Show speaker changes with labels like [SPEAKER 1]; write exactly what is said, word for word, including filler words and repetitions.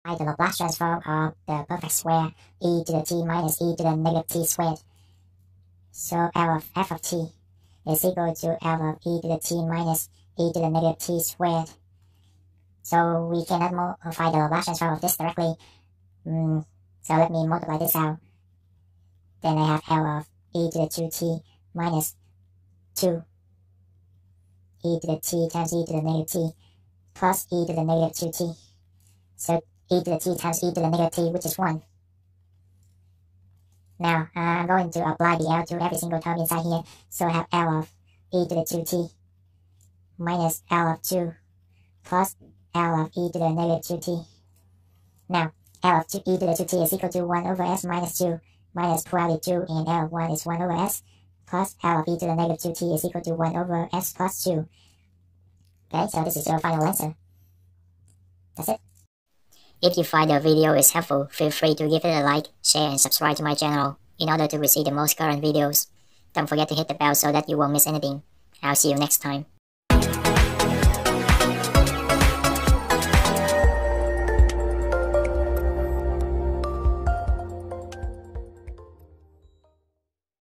[SPEAKER 1] Find the Laplace transform of the perfect square e to the t minus e to the negative t squared. So L of f of t is equal to L of e to the t minus e to the negative t squared. So we cannot modify the Laplace transform of this directly. Mm, so let me multiply this out. Then I have L of e to the two t minus two e to the t times e to the negative t plus e to the negative two t. So e to the t times e to the negative t, which is one. Now, uh, I'm going to apply the L to every single term inside here. So I have L of e to the two t minus L of two plus L of e to the negative two t. Now, L of two, e to the two t is equal to one over s minus two minus probably two, and L of one is one over s plus L of e to the negative two t is equal to one over s plus two. Okay, so this is your final answer. That's it. If you find the video is helpful, feel free to give it a like, share, and subscribe to my channel in order to receive the most current videos. Don't forget to hit the bell so that you won't miss anything. I'll see you next time.